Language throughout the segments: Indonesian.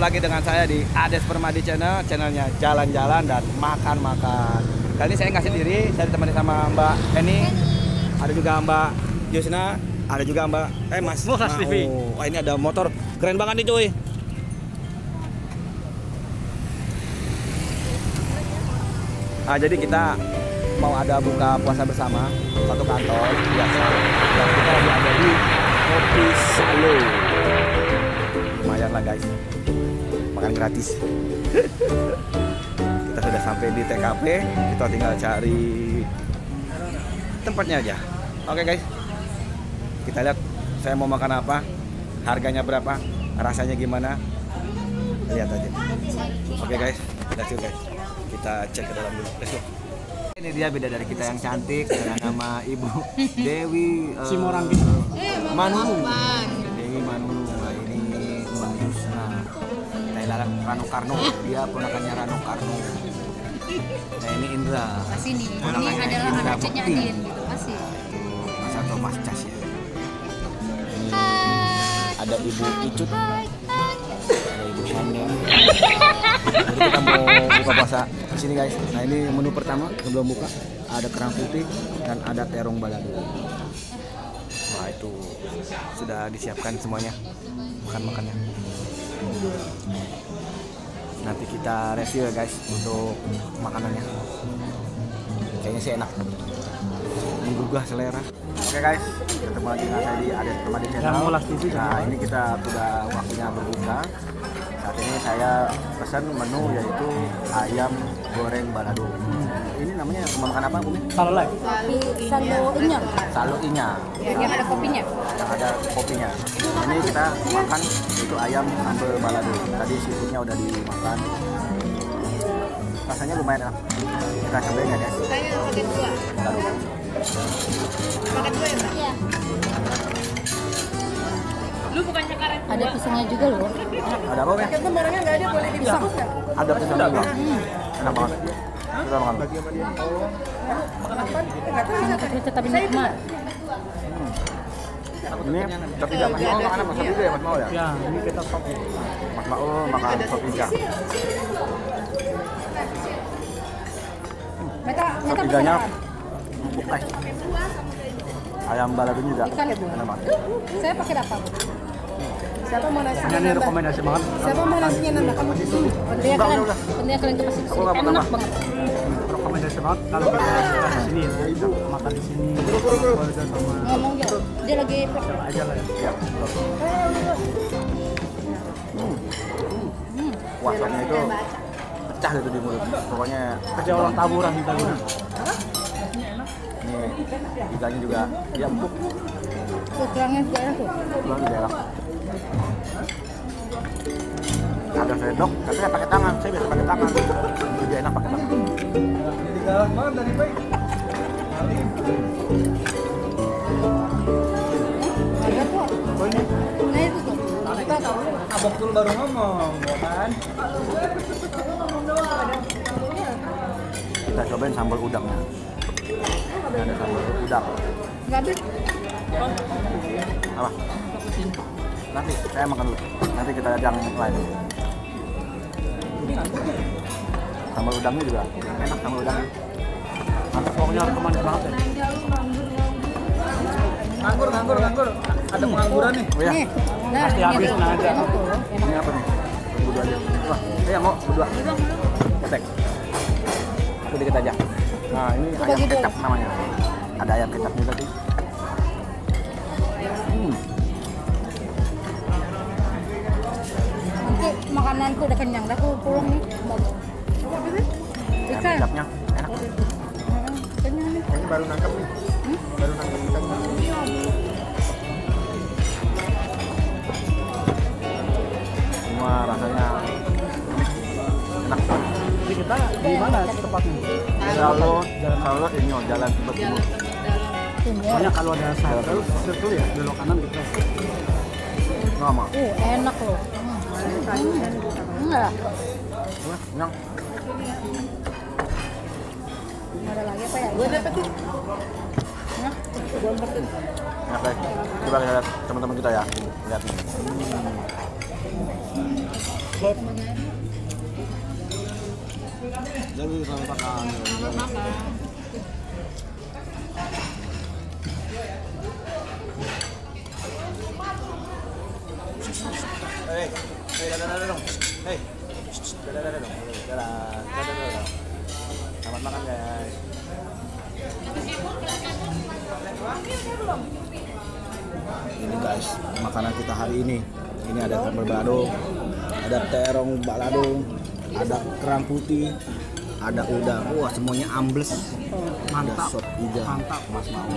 lagi dengan saya di Ades Permadi Channel, channelnya jalan-jalan dan makan-makan. Kali ini saya nggak sendiri, saya ditemani sama Mbak Eni, ada juga Mbak Yusna, ada juga Mbak Mas Molas TV. Wah, ini ada motor keren banget nih cuy. Jadi kita mau ada buka puasa bersama satu kantor biasa, dan kita lagi ada di Kopi Salo. Lumayan lah guys, makan gratis. Kita sudah sampai di TKP, kita tinggal cari tempatnya aja. Oke guys, kita lihat saya mau makan apa, harganya berapa, rasanya gimana, lihat aja. Oke guys, let's go guys, kita cek ke dalam dulu. Let's go. Ini dia bidadari kita yang cantik dengan nama Ibu Dewi Manunu. Dewi Manunu. Nah, ini Mbak Yusna. Thailand Rano Karno. Dia ponakannya Rano Karno. Nah, ini Indra. Sini. Ini adalah anak cecnya Adin gitu pasti. Mas atau Mas Cas ya. Ini ada Ibu Icut. Ada Ibu Shandeng. Jadi kita mau buka puasa di sini guys. Nah, ini menu pertama sebelum buka ada kerang putih dan ada terong balado. Wah, itu sudah disiapkan semuanya makan-makannya. Nanti kita review ya guys untuk makanannya. Kayaknya sih enak, menggugah selera. Oke guys, ketemu lagi dengan saya di Ades Permadi Channel. Nah, ini kita sudah waktunya berbuka. Saat ini saya pesan menu yaitu ayam goreng balado. Ini namanya makan apa, Umi? Salo live. Salo inya. Salo inya. Yang ada kopinya. Yang ada kopinya. Ini kita makan itu ayam sambal balado. Tadi seafoodnya udah dimakan. Rasanya lumayan enak. Kita cobain ya guys. Saya pakai dua. Pakai dua ya, Mbak? Iya. Lu bukannya karet dua. Ada pisangnya juga loh. Ada apa, ya? Kan barangnya nggak ada, boleh dipisah nggak? Ada pisang juga. Enak banget. Kita makan. Makan apa? Nggak tahu. Sangat tetap nikmat. Ini sop iga. Mas Mau makan apa? Sop iga ya Mas Mau ya? Ya, ini kita sop. Mas Mau makan sop iga. Sop iganya empuk guys. Ayam balado juga. Ikan ya, Bu? Enak banget. Saya pakai apa? Siapa mau nasinya Ini nambah? rekomendasi banget. Siapa mau nasinya nambah? Kamu di sini. Pentingnya kalian tuh pasti Aku nggak enak nambah. banget. Rekomendasi banget kalau kita suka di sini ya. Ibu makan di sini. Keluarga sama Ngomong dia lagi vlog. aja lah ya. Ya. Wah, sopnya itu pecah gitu di mulut. Pokoknya Kerja orang taburan kita gini. ini iganya juga ya empuk. Kurangnya juga enak tuh. Pulang di daerah. Ada sendok, tapi saya pakai tangan. Saya biasa pakai tangan. Lebih enak pakai tangan. Ada tuh. Nah itu tuh. Kita tahu. Abang dulu baru ngomong, ya kan? Kita cobain sambal udangnya. Ini ada sambal udang. Nggak habis. Apa? Nanti saya makan dulu. Nanti kita lihat yang lain. Sambal udangnya juga enak, sambal udangnya. Mantap, pokoknya rekomendasi banget ya. Nganggur. Ada pengangguran nih. Oh iya, Nih. Nah, Pasti ini habis, tuh. nah, aja. Enak tuh. ini apa nih? Berdua aja. Wah, saya mau berdua. Ketek. Sedikit aja. Nah, ini Itu ayam bagi dua. kecap namanya. Ada ayam kecapnya tadi. Nanti makananku udah kenyang, dah aku pulang nih. Ayam Ikan. kecapnya enak. Kenyang nih. Ini baru nangkep nih. Baru nangkep ikannya. Semua rasanya enak. Jadi kita di mana tempatnya? Kalau ini jalan Tebet Timur. Soalnya kalau ada satu itu ya belok kanan gitu. Nggak mau. Enak loh. Enggak. Yang Ada lagi apa ya? Gue dapat tuh. Nah, gue dapat. enak guys. Coba lihat teman-teman kita ya. Lihat nih. Jadi selamat makan. Selamat makan. Hei, dadah dong. Hei, dadah dong. Dadah. Selamat makan guys. Ini guys, makanan kita hari ini. Ini ada sambal balado, ada terong balado, ada kerang putih, ada udang. Wah, semuanya ambles. Ada Mantap. sop iga. Mantap. Mas mau.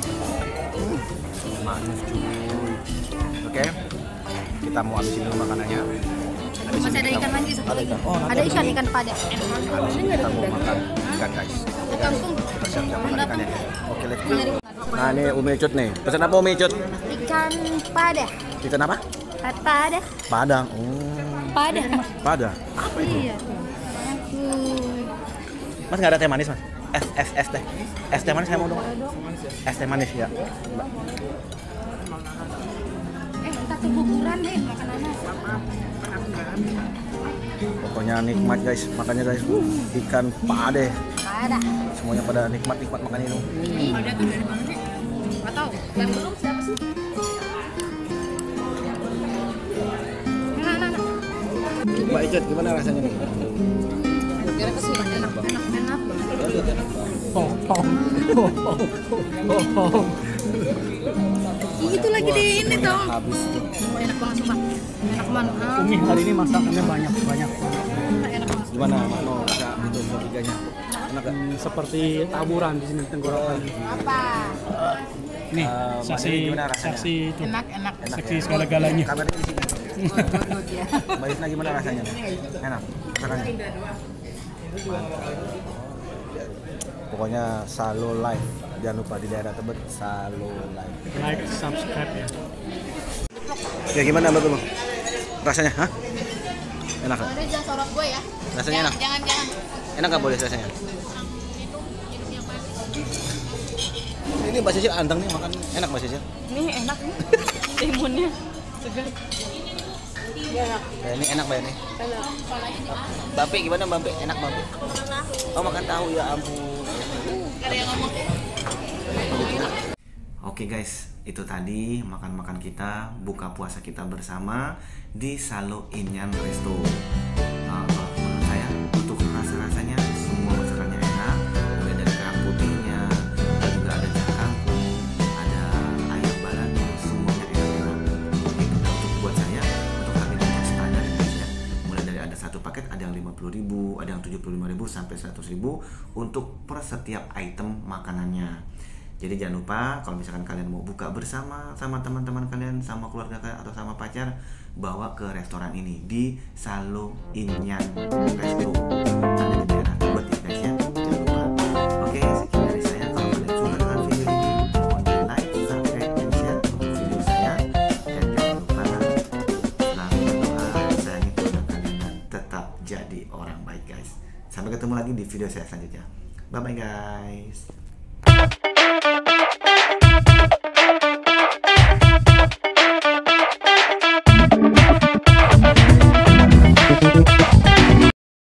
Manis cuy. Oke. Kita mau habisin dulu makanannya. Habis Masih ini ada kita- ikan lagi satu ada lagi. ikan. Oh, nanti Ada habis ini- ikan pada. habis ini kita mau makan ikan guys. Ya, guys. Kita siap-siap makan ikannya. Oke, let's go. Nah, ini Umi Cut nih. Pesan apa Umi Cut? Ikan pada. Ikan apa? Pada. Padang. Pada. Pada. Apa itu? Iya. Mas nggak ada teh manis mas? Es teh. Es teh manis saya mau dong. Es teh manis ya. Mbak. Kita tuh kuburan deh makanannya. Pokoknya nikmat guys, makannya guys. Ikan pade. Pada. Semuanya pada nikmat makan ini. Pada tuh dari mana sih? Nggak tahu. Yang belum siapa sih? Nah. Mbak Icut gimana rasanya nih? Kira-kira sih enak banget. Itu lagi di ini tuh. Habis tuh. Enak banget sumpah. Enak banget. Umi hari ini masakannya banyak. Enak banget. Gimana Mas mau rasa itu sop iganya? Enak gak? Seperti taburan di sini tenggorokan. Apa? Nih, Mbak saksi Dewi gimana rasanya? saksi itu. Enak. Enak Saksi ya? segala-galanya. Kameranya di sini. Good ya. Mbak Isna gimana rasanya? Enak. Masakannya? Pokoknya Salo Live. Jangan lupa di daerah Tebet Salo Live. Like, subscribe ya. Ya gimana menurut lu? Rasanya? Hah? Enak gak? Ada jangan sorot gue ya. Rasanya enak? Jangan. Enak gak boleh rasanya? Ini Mbak Sisil anteng nih makan. Enak Mbak Sisil? Nih enak nih. Timunnya segar. Ya, ini enak Mbak ini. Mbak Pe, gimana Mbak Pe? Enak Mbak Pe? Oh makan tahu ya ampun. Ada yang ngomong. Oke guys, itu tadi makan-makan kita, buka puasa kita bersama di Salo Inyan Resto. Kalau menurut saya, untuk rasa-rasanya semua masakannya enak, mulai dari kerang putihnya, dan juga ada jahe kangkung, ada ayam balado, semuanya enak. Itu untuk buat saya, untuk harga yang standar Indonesia, mulai dari ada satu paket, ada yang 50.000, ada yang 75.000 sampai 100.000 untuk per setiap item makanannya. Jadi jangan lupa kalau misalkan kalian mau buka bersama sama teman-teman kalian, sama keluarga kalian atau sama pacar, bawa ke restoran ini di Salo Inyan Resto. Ada di daerah Tebet ya guys ya. Jangan lupa. Oke, sekian dari saya. Kalau kalian suka dengan video ini, mohon di like, subscribe, dan share untuk video saya. Dan jangan lupa selalu berdoa, sayangi keluarga kalian dan tetap jadi orang baik guys. Sampai ketemu lagi di video saya selanjutnya. Bye bye guys.